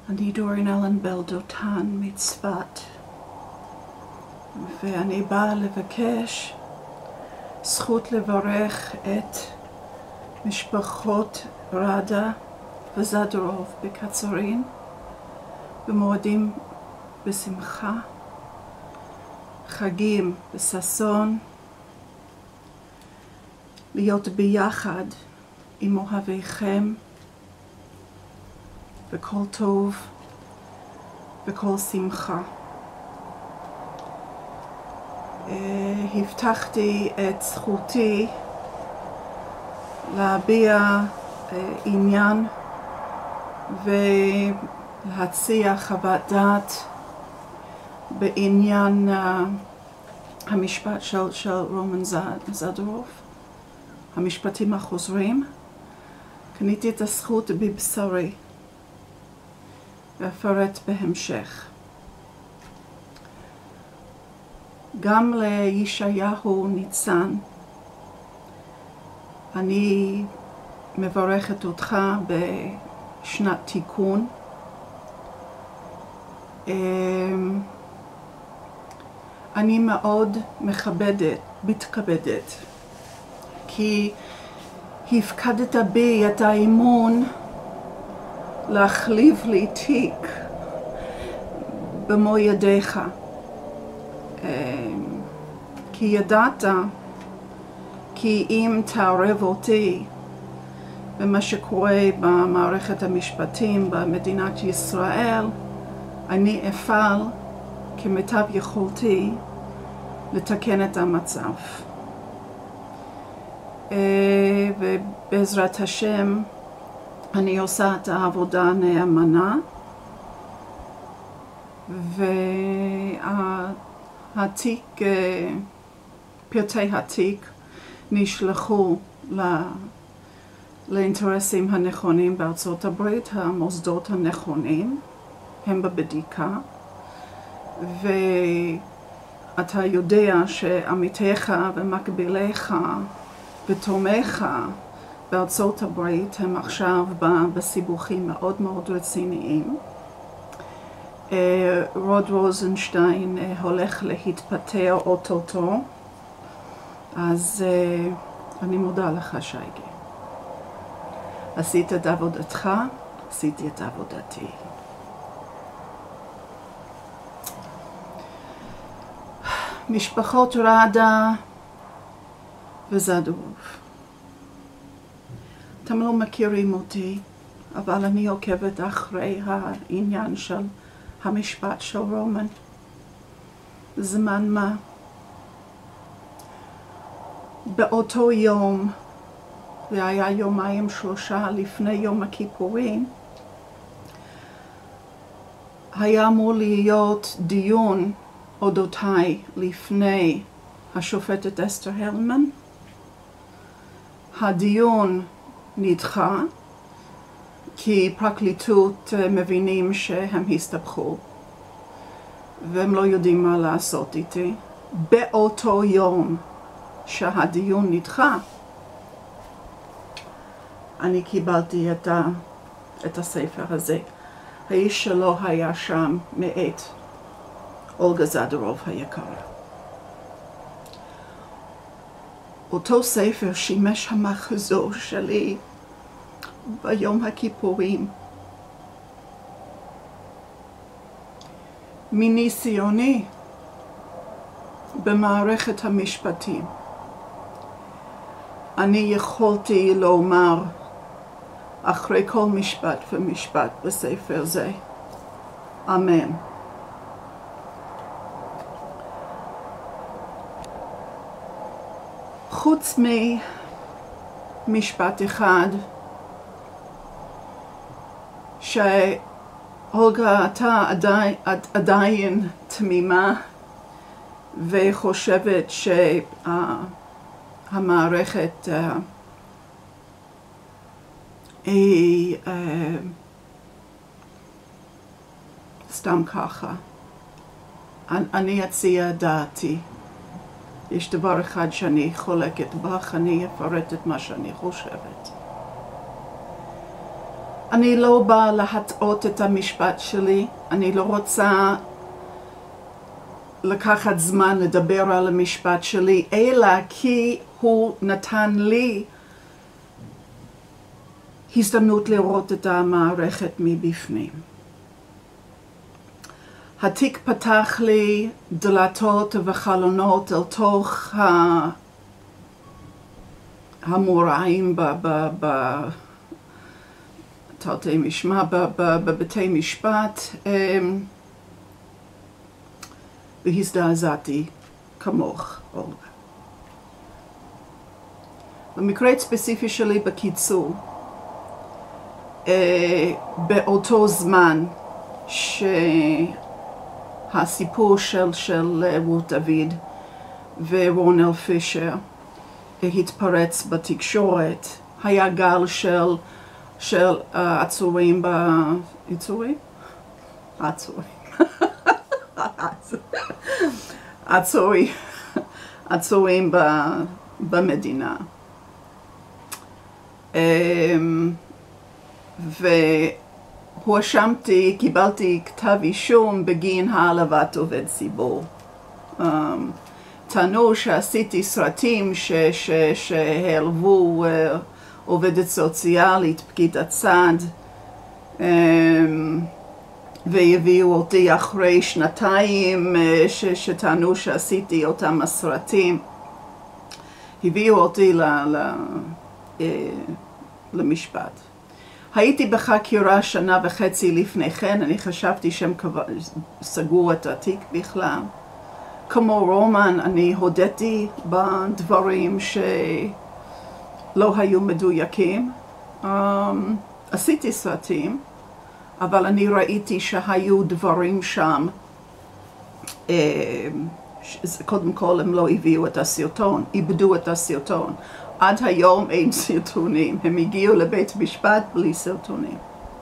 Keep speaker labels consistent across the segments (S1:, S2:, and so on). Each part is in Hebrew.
S1: אני דורין אלנבל דותן מצפת, ואני באה לבקש זכות לברך את משפחות רדה וזדורוב בקצרין במועדים בשמחה, חגים בששון, להיות ביחד עם אוהביכם בכל טוב, בכל שמחה. הבטחתי את זכותי להביע עניין ולהציע חוות דעת בעניין המשפט של רומן זדורוב, המשפטים החוזרים. קניתי את הזכות בבשרי ואפרט בהמשך. גם לישעיהו ניצן, אני מברכת אותך בשנת תיקון. אני מאוד מתכבדת, כי הפקדת בי את האמון להחליף לי תיק במו ידיך. כי ידעת כי אם תערב אותי במה שקורה במערכת המשפטים במדינת ישראל, אני אפעל כמיטב יכולתי לתקן את המצב. ובעזרת השם אני עושה את העבודה נאמנה, והתיק, פרטי התיק נשלחו לאינטרסים הנכונים בארצות הברית, המוסדות הנכונים, הם בבדיקה, ואתה יודע שעמיתיך ומקביליך ותומך בארצות הברית הם עכשיו בסיבוכים מאוד מאוד רציניים. רוד רוזנשטיין הולך להתפטר אוטוטו, אז אני מודה לך שייגי. עשית את עבודתך, עשיתי את עבודתי. משפחות רדה וזדורוב. אתם לא מכירים אותי, אבל אני עוקבת אחרי העניין של המשפט של רומן. זמן מה. באותו יום, זה היה יומיים שלושה לפני יום הכיפורים, היה אמור להיות דיון אודותיי לפני השופטת אסתר הלמן. הדיון נדחה, כי פרקליטות מבינים שהם הסתבכו, והם לא יודעים מה לעשות איתי. באותו יום שהדיון נדחה, אני קיבלתי את הספר הזה. האיש שלו היה שם מאת אולגה זדורוב היקרה. אותו ספר שימש המחזור שלי ביום הכיפורים. מניסיוני במערכת המשפטים, אני יכולתי לומר אחרי כל משפט ומשפט בספר זה, אמן. חוץ ממשפט אחד, שהולגה, אתה עדיין תמימה וחושבת שהמערכת היא סתם ככה. אני אציע דעתי. יש דבר אחד שאני חולקת בך, אני אפרט את מה שאני חושבת. אני לא באה להטעות את המשפט שלי, אני לא רוצה לקחת זמן לדבר על המשפט שלי, אלא כי הוא נתן לי הזדמנות לראות את המערכת מבפנים. התיק פתח לי דלתות וחלונות אל תוך המוראים תרתי משמע, בבתי משפט, והזדעזעתי כמוך, אולגה. במקרה ספציפי שלי בקיצור, באותו זמן שהסיפור של רות דוד ורונל פישר התפרץ בתקשורת, היה גל של עצורים עצורים במדינה. והואשמתי, קיבלתי כתב אישום בגין העלבת עובד ציבור. טענו שעשיתי סרטים שהעלבו עובדת סוציאלית, פקידת סעד, והביאו אותי אחרי שנתיים שטענו שעשיתי אותם הסרטים. הביאו אותי למשפט. הייתי בחקירה שנה וחצי לפני כן, אני חשבתי שהם סגרו את התיק בכלל. כמו רומן, אני הודיתי בדברים שלא היו מדויקים. עשיתי סרטים, אבל אני ראיתי שהיו דברים שם. קודם כל הם לא הביאו את הסרטון, איבדו את הסרטון. עד היום אין סרטונים, הם הגיעו לבית משפט בלי סרטונים.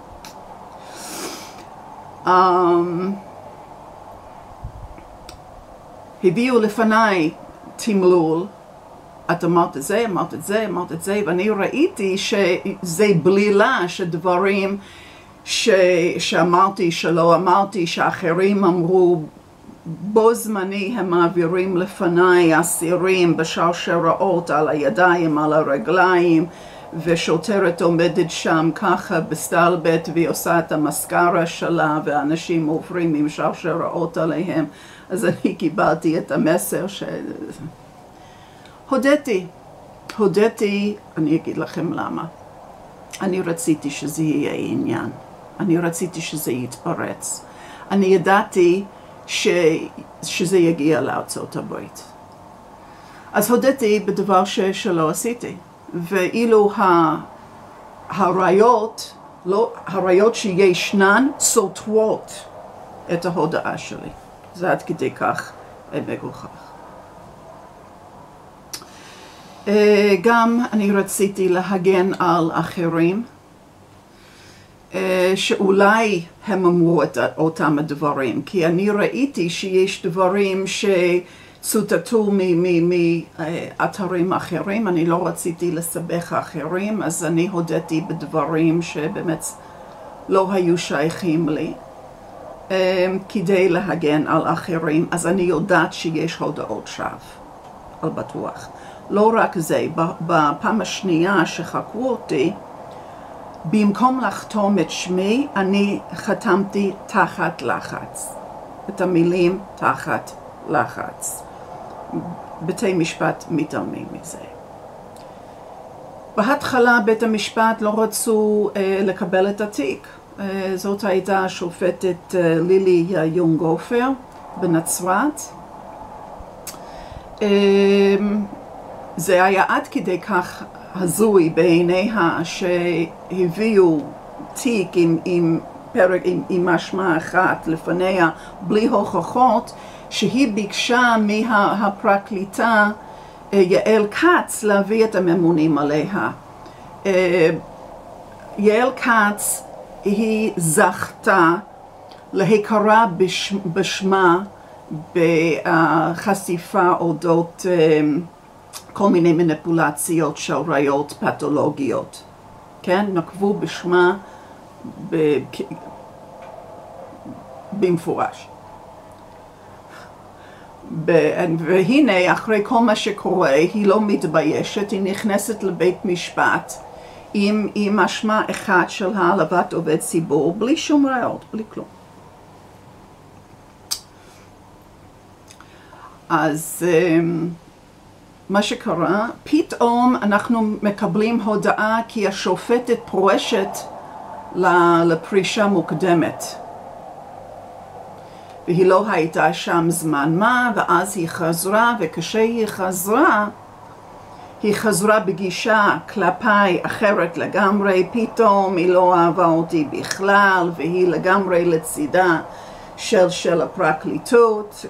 S1: הביאו לפניי תמלול, את אמרת את זה, אמרת את זה, אמרת את זה, ואני ראיתי שזה בלילה שדברים שאמרתי, שלא אמרתי, שאחרים אמרו, בו זמני הם מעבירים לפניי אסירים בשרשראות על הידיים, על הרגליים, ושוטרת עומדת שם ככה בסטלבט והיא עושה את המסקרה שלה ואנשים עוברים עם שרשראות עליהם. אז אני קיבלתי את המסר הודיתי, אני אגיד לכם למה. אני רציתי שזה יהיה עניין, אני רציתי שזה יתפרץ. אני ידעתי שזה יגיע לארצות הברית. אז הודיתי בדבר שלא עשיתי. ואילו הראיות שישנן סותרות את ההודעה שלי. זה עד כדי כך מגוחך. גם אני רציתי להגן על אחרים, שאולי הם אמרו את אותם הדברים, כי אני ראיתי שיש דברים שצוטטו מאתרים אחרים, אני לא רציתי לסבך אחרים, אז אני הודיתי בדברים שבאמת לא היו שייכים לי, כדי להגן על אחרים, אז אני יודעת שיש הודעות שווא, על בטוח. לא רק זה, בפעם השנייה שחקרו אותי, במקום לחתום את שמי, אני חתמתי תחת לחץ. את המילים תחת לחץ. בתי משפט מתעלמים מזה. בהתחלה בית המשפט לא רצו לקבל את התיק. זאת הייתה השופטת לילי יונגופר בנצרת. זה היה עד כדי כך הזוי בעיניה שהביאו תיק עם משמע אחת לפניה בלי הוכחות, שהיא ביקשה מהפרקליטה יעל כץ להביא את הממונים עליה. יעל כץ היא זכתה להכרה בשמה בחשיפה אודות כל מיני מניפולציות של ראיות פתולוגיות. כן? נקבו בשמה במפורש. והנה, אחרי כל מה שקורה, היא לא מתביישת, היא נכנסת לבית משפט עם אשמה אחת של העלבת עובד ציבור, בלי שום ראיות, בלי כלום. אז מה שקרה, פתאום אנחנו מקבלים הודעה כי השופטת פורשת לפרישה מוקדמת. והיא לא הייתה שם זמן מה, ואז היא חזרה, וכשהיא חזרה, היא חזרה בגישה כלפיי אחרת לגמרי, פתאום היא לא אהבה אותי בכלל, והיא לגמרי לצידה של הפרקליטות.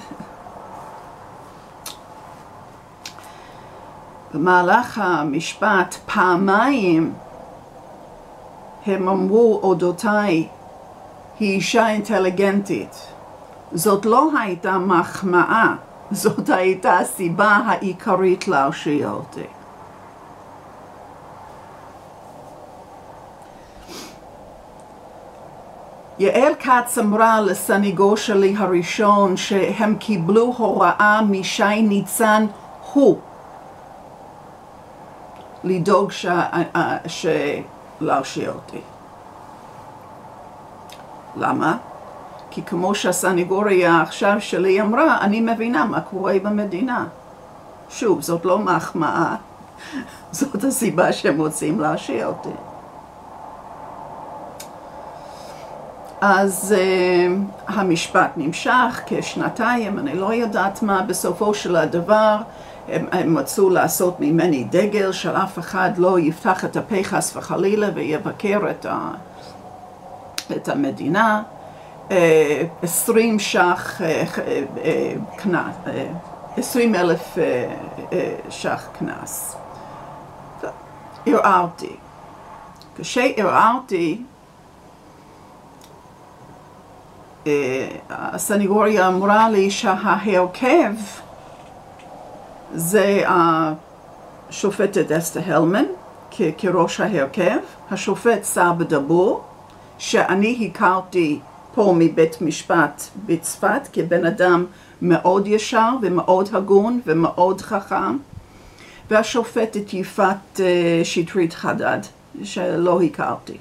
S1: במהלך המשפט פעמיים הם אמרו אודותיי, היא אישה אינטליגנטית. זאת לא הייתה מחמאה, זאת הייתה הסיבה העיקרית להרשיע אותי. יעל כץ אמרה לסניגור שלי הראשון שהם קיבלו הוראה משי ניצן הוא לדאוג להרשיע אותי. למה? כי כמו שהסניגוריה עכשיו שלי אמרה, אני מבינה מה קורה במדינה. שוב, זאת לא מחמאה, זאת הסיבה שהם רוצים להרשיע אותי. אז המשפט נמשך כשנתיים, אני לא יודעת מה, בסופו של הדבר הם מצאו לעשות ממני דגל של אף אחד לא יפתח את הפה חס וחלילה ויבקר את המדינה. 20 ש"ח קנס, 20,000 ש"ח קנס. ערערתי. כשערערתי, הסניגוריה אמרה לי שההרכב זה השופטת אסתר הלמן כראש ההרכב, השופט סבא דבור, שאני הכרתי פה מבית משפט בצפת כבן אדם מאוד ישר ומאוד הגון ומאוד חכם, והשופטת יפעת שטרית חדד שלא הכרתי.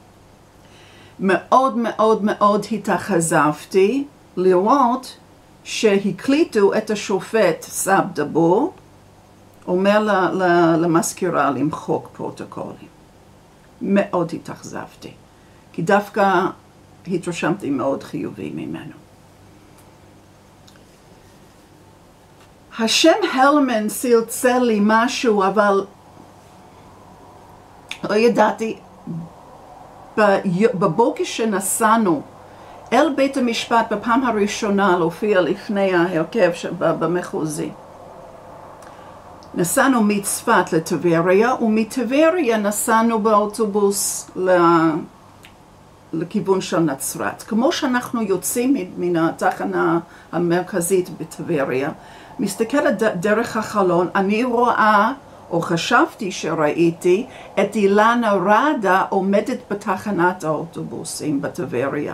S1: מאוד מאוד מאוד התאכזבתי לראות שהקליטו את השופט סבא דבור אומר למזכירה למחוק פרוטוקולים. מאוד התאכזבתי, כי דווקא התרשמתי מאוד חיובי ממנו. השם הלמן צלצל לי משהו, אבל לא ידעתי. בבוקר שנסענו אל בית המשפט בפעם הראשונה להופיע לפני ההרכב במחוזי. נסענו מצפת לטבריה, ומטבריה נסענו באוטובוס לכיוון של נצרת. כמו שאנחנו יוצאים מן התחנה המרכזית בטבריה, מסתכלת דרך החלון, אני רואה, או חשבתי שראיתי, את אילנה רדה עומדת בתחנת האוטובוסים בטבריה.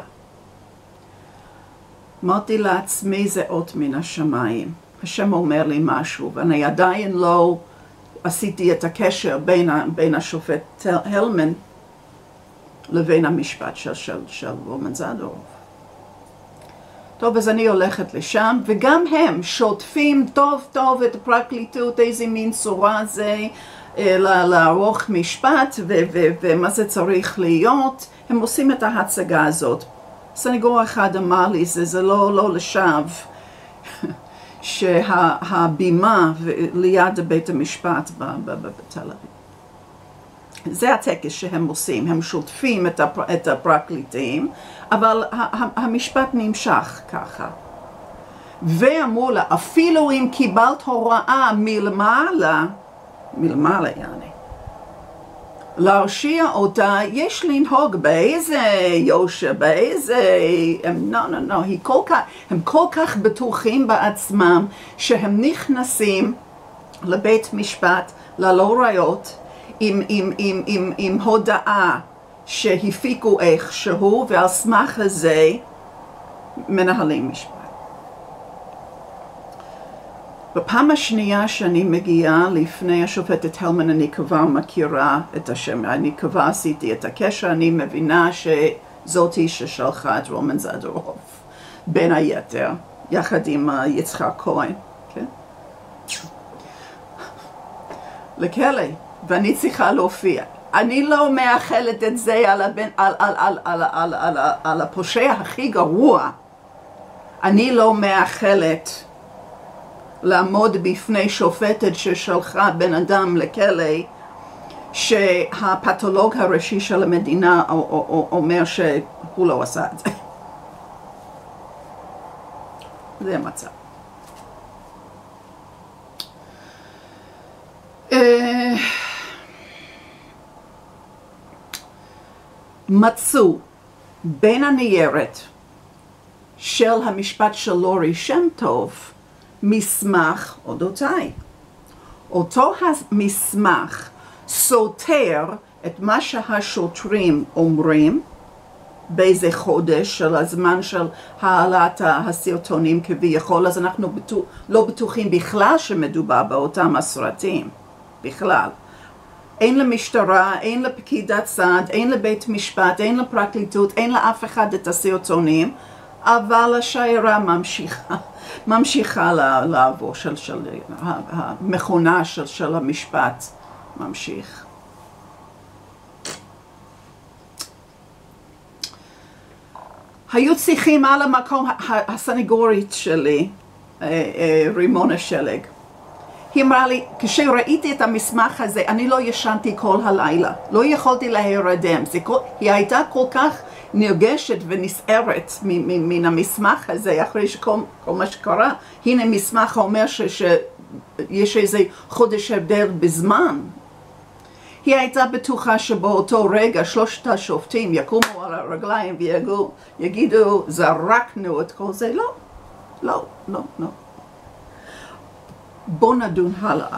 S1: אמרתי לעצמי, זה אות מן השמיים. השם אומר לי משהו, ואני עדיין לא עשיתי את הקשר בין השופט הלמן לבין המשפט של רומן זדורוב. טוב, אז אני הולכת לשם, וגם הם שוטפים טוב טוב את הפרקליטות, איזה מין צורה זה לערוך משפט, ומה זה צריך להיות. הם עושים את ההצגה הזאת. סניגור אחד אמר לי, זה לא לשווא, שהבימה ליד בית המשפט בתל אביב. זה הטקס שהם עושים, הם שוטפים את הפרקליטים, אבל המשפט נמשך ככה. ואמרו לה, אפילו אם קיבלת הוראה מלמעלה יעני, להרשיע אותה, יש לנהוג באיזה יושר, באיזה... הם כל כך בטוחים בעצמם, שהם נכנסים לבית משפט ללא ראיות, עם הודאה שהפיקו איכשהו, ועל סמך הזה מנהלים משפט. בפעם השנייה שאני מגיעה לפני השופטת הלמן, אני כבר מכירה את השם, אני כבר עשיתי את הקשר, אני מבינה שזאתי ששלחה את רומן זדורוב, בין היתר, יחד עם יצחק כהן, כן? לכלא, ואני צריכה להופיע. אני לא מאחלת את זה על הפושע הכי גרוע. אני לא מאחלת לעמוד בפני שופטת ששלחה בן אדם לכלא, שהפתולוג הראשי של המדינה אומר שהוא לא עשה את זה. זה המצב. מצאו בין הניירת של המשפט של לורי שם טוב מסמך אודותיי. אותו המסמך סותר את מה שהשוטרים אומרים באיזה חודש של הזמן של העלאת הסרטונים כביכול, אז אנחנו לא בטוחים בכלל שמדובר באותם הסרטים, בכלל. אין למשטרה, אין לפקידת סעד, אין לבית משפט, אין לפרקליטות, אין לאף אחד את הסרטונים, אבל השיירה ממשיכה לעבור, המכונה של המשפט ממשיך. היו צריכים על המקום, הסנגורית שלי, רימונה שלג, היא אמרה לי, כשראיתי את המסמך הזה, אני לא ישנתי כל הלילה, לא יכולתי להירדם, היא הייתה כל כך נרגשת ונסערת מן המסמך הזה, אחרי שכל מה שקרה, הנה מסמך אומר שיש איזה חודש הבדל בזמן. היא הייתה בטוחה שבאותו רגע שלושת השופטים יקומו על הרגליים ויגידו, זרקנו את כל זה. לא, לא, לא, לא. בוא נדון הלאה.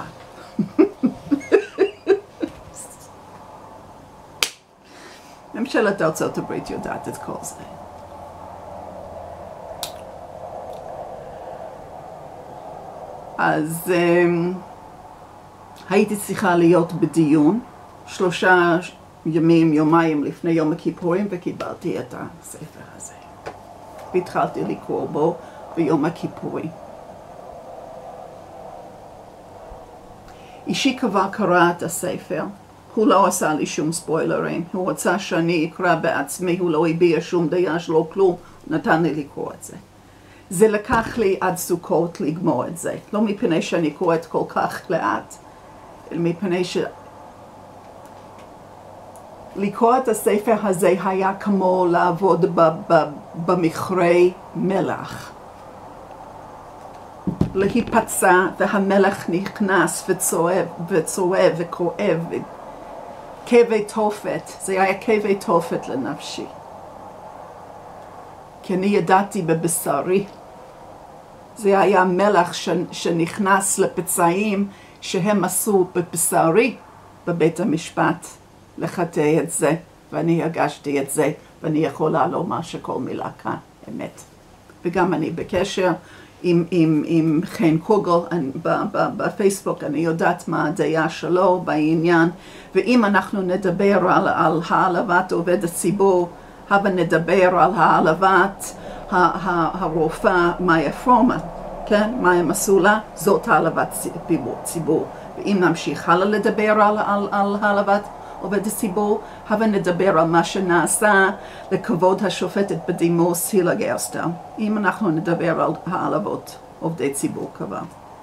S1: ממשלת ארצות הברית יודעת את כל זה. אז הייתי צריכה להיות בדיון 3 יומיים לפני יום הכיפורים, וקיבלתי את הספר הזה. והתחלתי לקרוא בו ביום הכיפורים. אישי כבר קרא את הספר, הוא לא עשה לי שום ספוילרים, הוא רצה שאני אקרא בעצמי, הוא לא הביע שום דעה שלא כלום, נתן לי לקרוא את זה. זה לקח לי עד סוכות לגמור את זה, לא מפני שאני קוראת כל כך לאט, אלא מפני לקרוא את הספר הזה היה כמו לעבוד במכרה מלח. להיפצע והמלח נכנס וצורב וכואב, כאבי תופת, זה היה כאבי תופת לנפשי. כי אני ידעתי בבשרי, זה היה מלח שנכנס לפצעים שהם עשו בבשרי בבית המשפט לחטא את זה, ואני הרגשתי את זה, ואני יכולה לומר שכל מילה כאן אמת. וגם אני בקשר עם חן קוגל בפייסבוק, אני יודעת מה הדעה שלו בעניין, ואם אנחנו נדבר על העלבת עובד הציבור, הבה נדבר על העלבת הרופאה מאיה פרומן, כן? מאיה עשו לה, זאת העלבת ציבור. ואם נמשיך הלאה לדבר על העלבת עובד הציבור, הבה נדבר על מה שנעשה לכבוד השופטת בדימוס הילה גרסטל, אם אנחנו נדבר על העלבות עובדי ציבור כבר.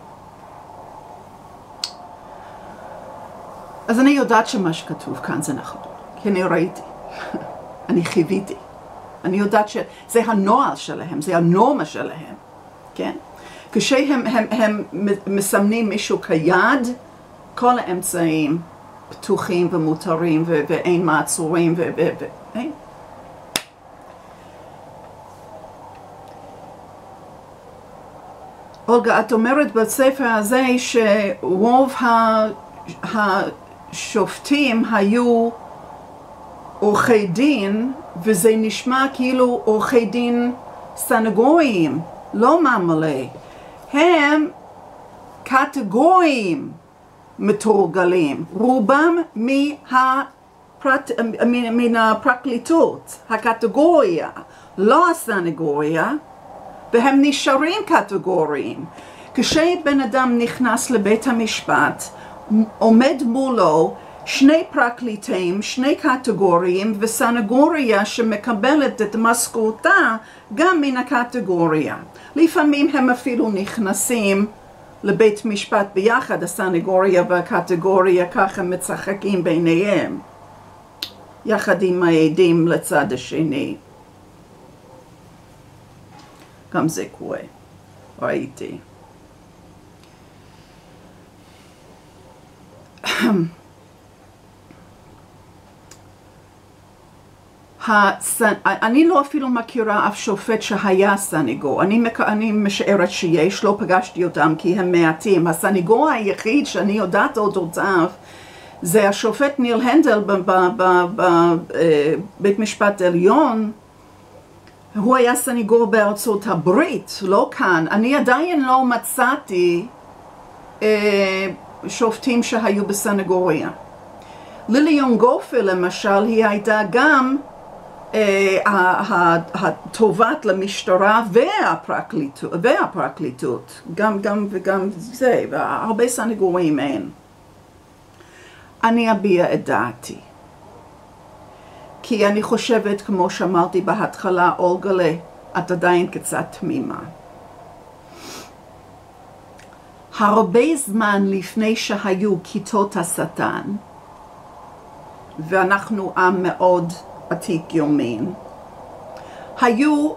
S1: אז אני יודעת שמה שכתוב כאן זה נכון, כי אני ראיתי, אני חיוויתי. אני יודעת שזה הנוהל שלהם, זה הנורמה שלהם, כן? כשהם מסמנים מישהו כיד, כל האמצעים פתוחים ומותרים ואין מעצורים אין. אולגה, את אומרת בספר הזה שרוב השופטים היו עורכי דין, וזה נשמע כאילו עורכי דין סנגוריים, לא ממלא. הם קטגוריים מתורגלים, רובם מן הפרקליטות, הקטגוריה, לא הסנגוריה, והם נשארים קטגוריים. כשבן אדם נכנס לבית המשפט, עומד מולו שני פרקליטים, שני קטגוריים, וסנגוריה שמקבלת את משכורתה גם מן הקטגוריה. לפעמים הם אפילו נכנסים לבית משפט ביחד, הסנגוריה והקטגוריה, ככה מצחקים ביניהם, יחד עם העדים לצד השני. גם זה קורה, ראיתי. אני לא אפילו מכירה אף שופט שהיה סניגור. אני משערת שיש, לא פגשתי אותם כי הם מעטים. הסניגור היחיד שאני יודעת אודותיו זה השופט ניל הנדל בבית משפט עליון. הוא היה סניגור בארצות הברית, לא כאן. אני עדיין לא מצאתי שופטים שהיו בסנגוריה. לילי יונגופל למשל, היא הייתה גם התובעת למשטרה והפרקליטות, גם וגם זה, והרבה סנגורים אין. אני אביע את דעתי, כי אני חושבת, כמו שאמרתי בהתחלה, אולגלה, את עדיין קצת תמימה. הרבה זמן לפני שהיו כיתות השטן, ואנחנו עם מאוד עתיק יומין, היו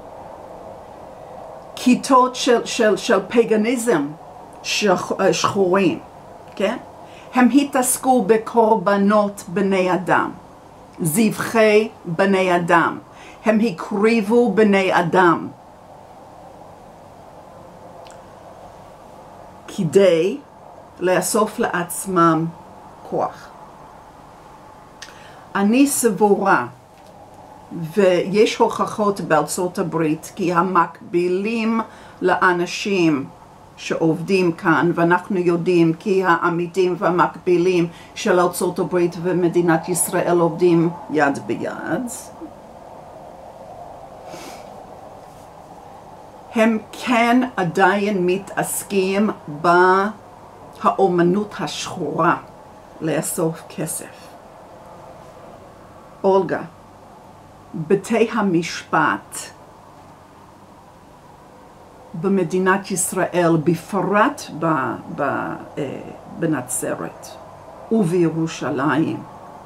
S1: כיתות של פגניזם שחורים, כן? הם התעסקו בקורבנות בני אדם, זבחי בני אדם, הם הקריבו בני אדם כדי לאסוף לעצמם כוח. אני סבורה, ויש הוכחות בארצות הברית, כי המקבילים לאנשים שעובדים כאן, ואנחנו יודעים כי העמיתים והמקבילים של ארצות הברית ומדינת ישראל עובדים יד ביד, הם כן עדיין מתעסקים באומנות השחורה לאסוף כסף. אולגה, בתי המשפט במדינת ישראל, בפרט בנצרת ובירושלים,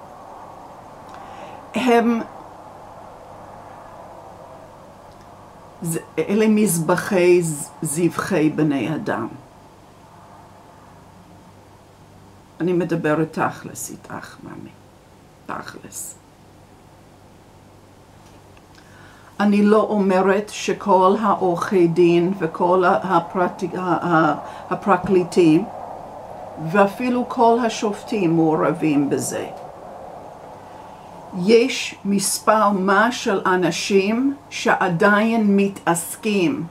S1: אלה מזבחי זבחי בני אדם. אני מדברת תכלס איתך, מאמי, תכלס. אני לא אומרת שכל העורכי דין וכל הפרקליטים ואפילו כל השופטים מעורבים בזה. יש מספר מה של אנשים שעדיין מתעסקים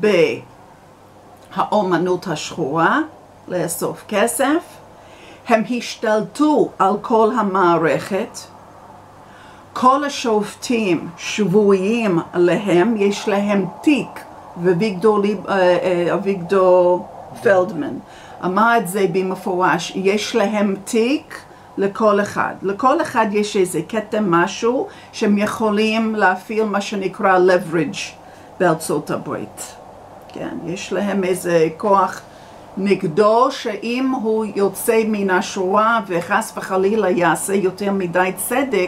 S1: באומנות השחורה, לאסוף כסף. הם השתלטו על כל המערכת. כל השופטים שבויים עליהם, יש להם תיק, ואביגדור פלדמן אמר את זה במפורש, יש להם תיק לכל אחד. לכל אחד יש איזה כתם משהו שהם יכולים להפעיל מה שנקרא leverage בארצות הברית. כן, יש להם איזה כוח נגדו שאם הוא יוצא מן השורה וחס וחלילה יעשה יותר מדי צדק,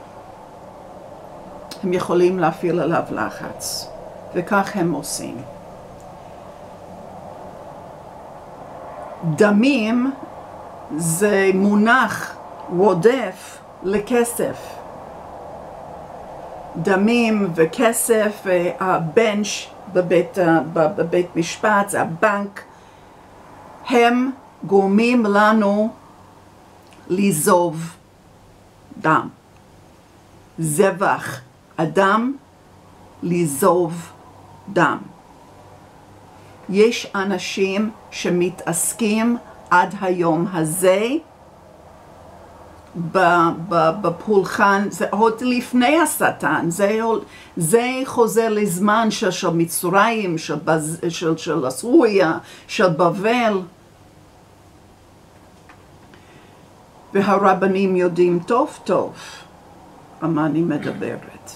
S1: הם יכולים להפעיל עליו לחץ, וכך הם עושים. דמים זה מונח רודף לכסף. דמים וכסף, והבנץ' בבית משפט, זה הבנק, הם גורמים לנו לזוב דם. זבח אדם, לזוב דם. יש אנשים שמתעסקים עד היום הזה בפולחן, זה עוד לפני השטן, זה חוזר לזמן של מצרים, של אסוריה, של בבל. והרבנים יודעים טוב טוב על מה אני מדברת.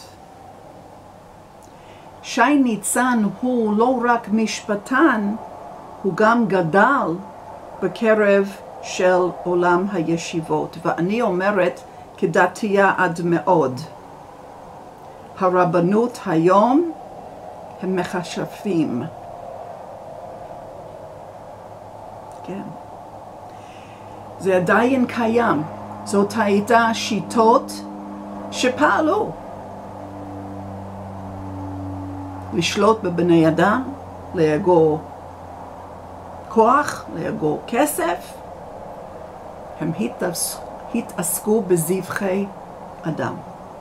S1: שי ניצן הוא לא רק משפטן, הוא גם גדל בקרב של עולם הישיבות, ואני אומרת כדתייה עד מאוד. הרבנות היום הם מכשפים. כן. זה עדיין קיים. זאת הייתה שיטות שפעלו. לשלוט בבני אדם, לאגור כוח, לאגור כסף. הם התעסקו בזבחי אדם.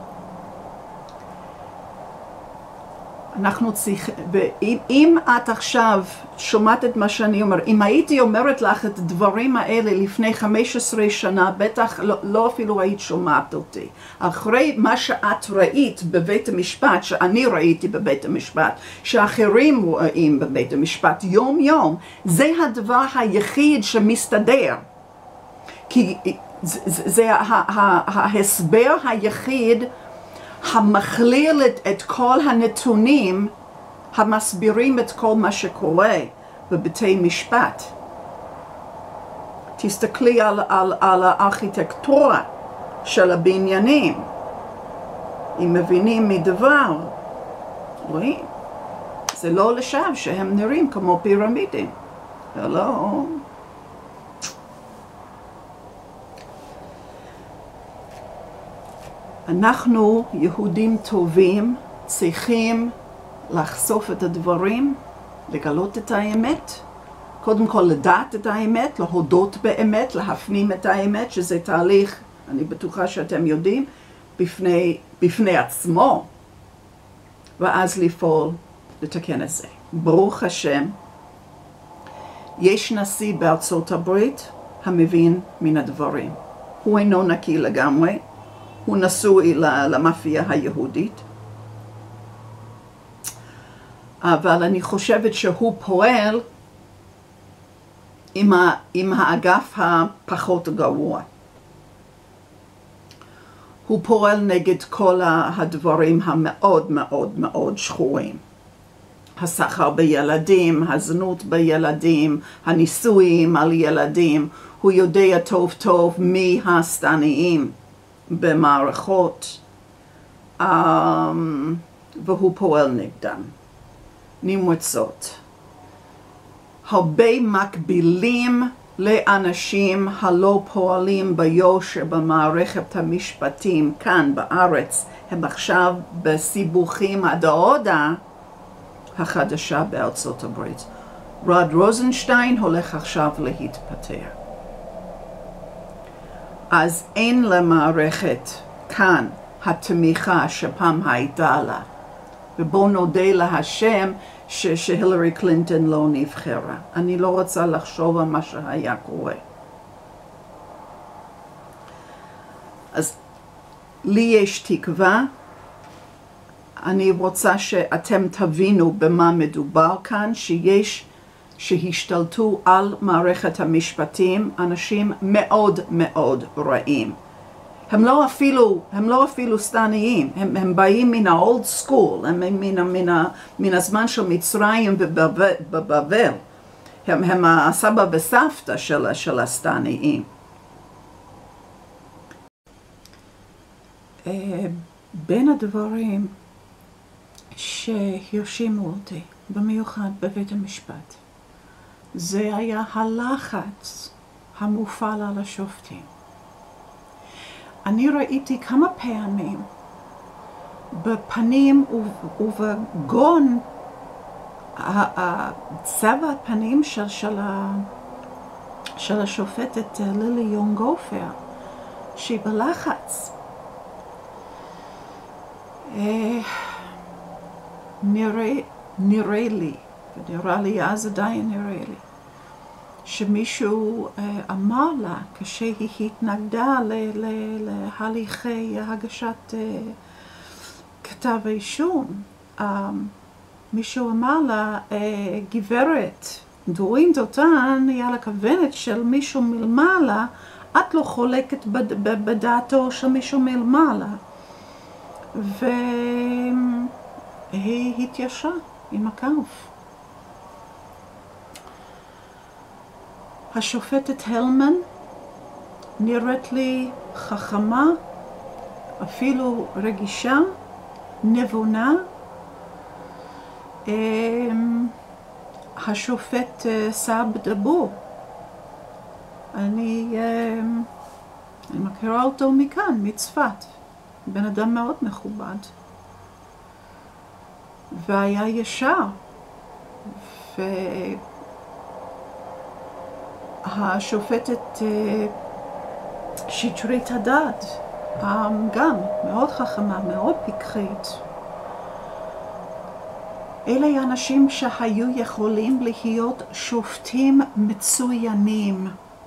S1: אנחנו צריכים, אם את עכשיו שומעת את מה שאני אומר, אם הייתי אומרת לך את הדברים האלה לפני 15 שנה, בטח לא אפילו היית שומעת אותי. אחרי מה שאת ראית בבית המשפט, שאני ראיתי בבית המשפט, שאחרים רואים בבית המשפט יום יום, זה הדבר היחיד שמסתדר. כי זה ההסבר היחיד המכליל את כל הנתונים המסבירים את כל מה שקורה בבתי משפט. תסתכלי על הארכיטקטורה של הבניינים. אם מבינים מדבר, רואים. זה לא לשווא שהם נראים כמו פירמידים. זה לא... אנחנו, יהודים טובים, צריכים לחשוף את הדברים, לגלות את האמת, קודם כל לדעת את האמת, להודות באמת, להפנים את האמת, שזה תהליך, אני בטוחה שאתם יודעים, בפני עצמו, ואז לפעול לתקן את זה. ברוך השם, יש נשיא בארצות הברית המבין מן הדברים. הוא אינו נקי לגמרי, הוא נשוי למאפיה היהודית, אבל אני חושבת שהוא פועל עם האגף הפחות גרוע. הוא פועל נגד כל הדברים המאוד מאוד מאוד שחורים. הסחר בילדים, הזנות בילדים, הניסויים על ילדים. הוא יודע טוב טוב מי השטניים במערכות, והוא פועל נגדם. נמרצות. הרבה מקבילים לאנשים הלא פועלים ביושר במערכת המשפטים כאן בארץ, הם עכשיו בסיבוכים עד ההודעה החדשה בארצות הברית. רוד רוזנשטיין הולך עכשיו להתפטר. אז אין למערכת כאן התמיכה שפעם הייתה לה. ובואו נודה להשם שהילרי קלינטון לא נבחרה. אני לא רוצה לחשוב על מה שהיה קורה. אז לי יש תקווה. אני רוצה שאתם תבינו במה מדובר כאן, שהשתלטו על מערכת המשפטים אנשים מאוד מאוד רעים. הם לא אפילו סטניים, הם באים מן האולד סקול, הם מן הזמן של מצרים ובבל. הם הסבא וסבתא של הסטניים. בין הדברים שהרשימו אותי, במיוחד בבית המשפט, זה היה הלחץ המופעל על השופטים. אני ראיתי כמה פעמים בפנים ובגון צבע הפנים של השופטת לילי יונגופר, שהיא בלחץ. נראה לי, ונראה לי אז עדיין נראה לי, שמישהו אמר לה כשהיא התנגדה להליכי הגשת כתב האישום, מישהו אמר לה, גברת, דורין דותן, היה לה כוונת של מישהו מלמעלה, את לא חולקת בדעתו של מישהו מלמעלה. והיא התיישרה עם הכף. השופטת הלמן נראית לי חכמה, אפילו רגישה, נבונה. השופט סעב דבור, אני מכירה אותו מכאן, מצפת, בן אדם מאוד מכובד, והיה ישר, והשופטת שטרית הדד, גם מאוד חכמה, מאוד פיקחית. אלה אנשים שהיו יכולים להיות שופטים מצוינים.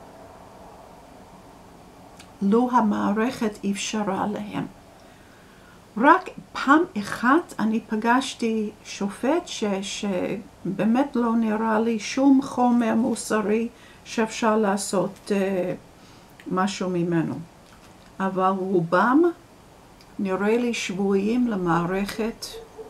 S1: לא המערכת אפשרה להם. רק פעם אחת אני פגשתי שופט שבאמת לא נראה לי שום חומר מוסרי שאפשר לעשות משהו ממנו. אבל רובם נראה לי שבויים למערכת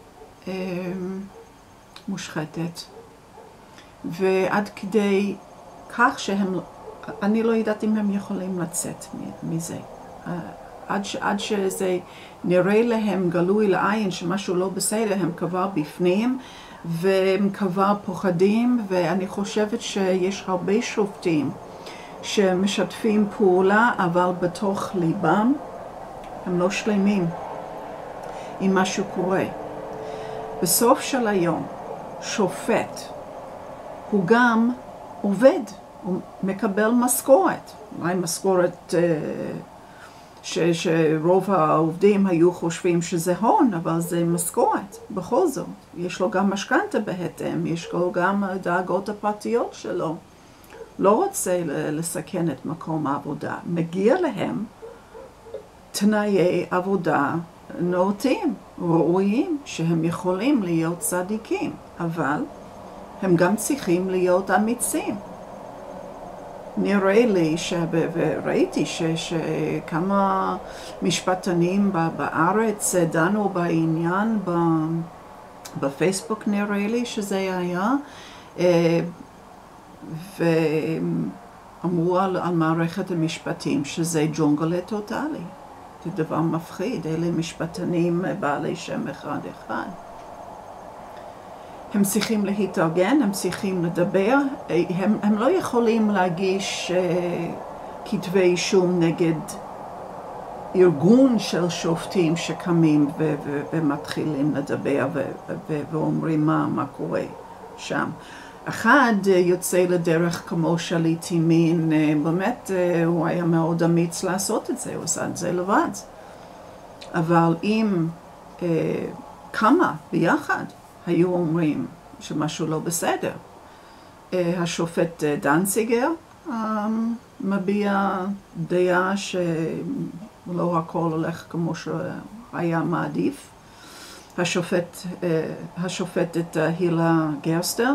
S1: מושחתת. ועד כדי כך שהם, אני לא יודעת אם הם יכולים לצאת מזה. עד שזה נראה להם גלוי לעין שמשהו לא בסדר, הם כבר בפנים והם כבר פוחדים, ואני חושבת שיש הרבה שופטים שמשתפים פעולה, אבל בתוך ליבם הם לא שלמים עם מה שקורה. בסוף של היום, שופט הוא גם עובד, הוא מקבל משכורת. אולי משכורת שרוב העובדים היו חושבים שזה הון, אבל זה משכורת. בכל זאת, יש לו גם משכנתה בהתאם, יש לו גם דאגות הפרטיות שלו. לא רוצה לסכן את מקום העבודה. מגיע להם תנאי עבודה נאותים, ראויים, שהם יכולים להיות צדיקים, אבל הם גם צריכים להיות אמיצים. נראה לי וראיתי שכמה משפטנים בארץ דנו בעניין, בפייסבוק נראה לי שזה היה, ואמרו על מערכת המשפטים שזה ג'ונגל טוטלי. זה דבר מפחיד, אלה משפטנים בעלי שם אחד. הם צריכים להתארגן, הם צריכים לדבר, הם לא יכולים להגיש כתבי אישום נגד ארגון של שופטים שקמים ומתחילים לדבר ואומרים מה קורה שם. אחד יוצא לדרך כמו שליט ימין, באמת הוא היה מאוד אמיץ לעשות את זה, הוא עשה את זה לבד. אבל אם כמה ביחד היו אומרים שמשהו לא בסדר, השופט דנציגר מביע דעה שלא הכל הולך כמו שהיה מעדיף. השופטת הילה גרסטל,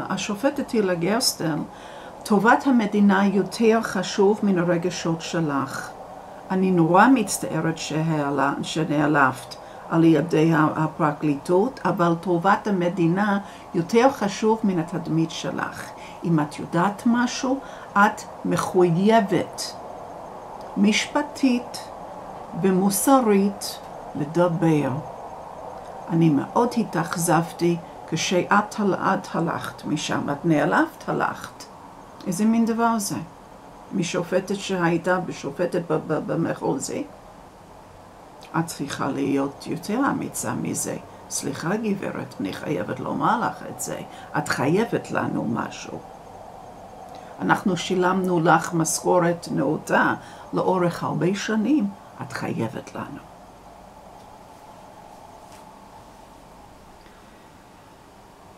S1: טובת המדינה יותר חשוב מן הרגשות שלך. אני נורא מצטערת שנעלבת על ידי הפרקליטות, אבל טובת המדינה יותר חשוב מן התדמית שלך. אם את יודעת משהו, את מחויבת משפטית ומוסרית לדבר. אני מאוד התאכזבתי כשאת הלכת משם, את נעלבת, הלכת. איזה מין דבר זה? משופטת שהייתה בשופטת במחוזי, את צריכה להיות יותר אמיצה מזה. סליחה גברת, אני חייבת לומר לך את זה. את חייבת לנו משהו. אנחנו שילמנו לך משכורת נאותה לאורך הרבה שנים. את חייבת לנו.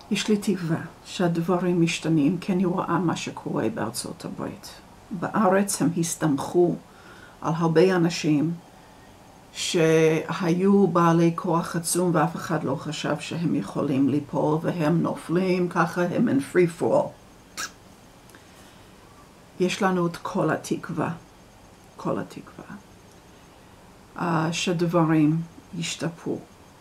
S1: יש לי תקווה שהדברים משתנים, כי אני רואה מה שקורה בארצות הברית. בארץ הם הסתמכו על הרבה אנשים שהיו בעלי כוח עצום ואף אחד לא חשב שהם יכולים ליפול והם נופלים, ככה הם in free fall. יש לנו את כל התקווה, שדברים ישתפרו.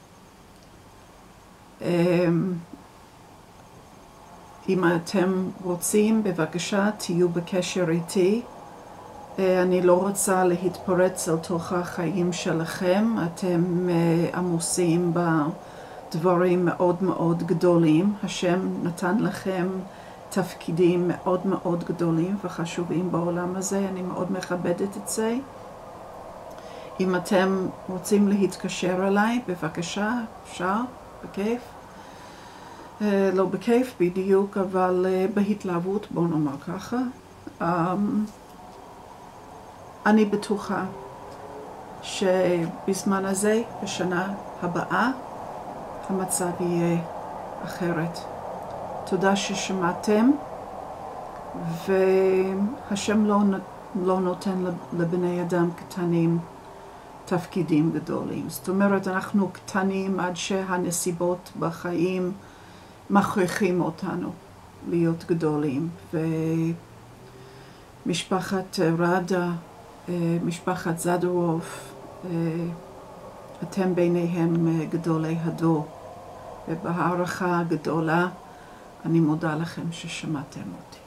S1: אם אתם רוצים, בבקשה, תהיו בקשר איתי. אני לא רוצה להתפרץ על תוך החיים שלכם. אתם עמוסים בדברים מאוד מאוד גדולים. השם נתן לכם תפקידים מאוד מאוד גדולים וחשובים בעולם הזה. אני מאוד מכבדת את זה. אם אתם רוצים להתקשר אליי, בבקשה, אפשר, בכיף. לא בכיף בדיוק, אבל בהתלהבות, בוא נאמר ככה. אני בטוחה שבזמן הזה, בשנה הבאה, המצב יהיה אחרת. תודה ששמעתם, והשם לא נותן לבני אדם קטנים תפקידים גדולים. זאת אומרת, אנחנו קטנים עד שהנסיבות בחיים מכריחים אותנו להיות גדולים. ומשפחת רדה, משפחת זדורוב, אתם ביניהם גדולי הדור. ובהערכה הגדולה אני מודה לכם ששמעתם אותי.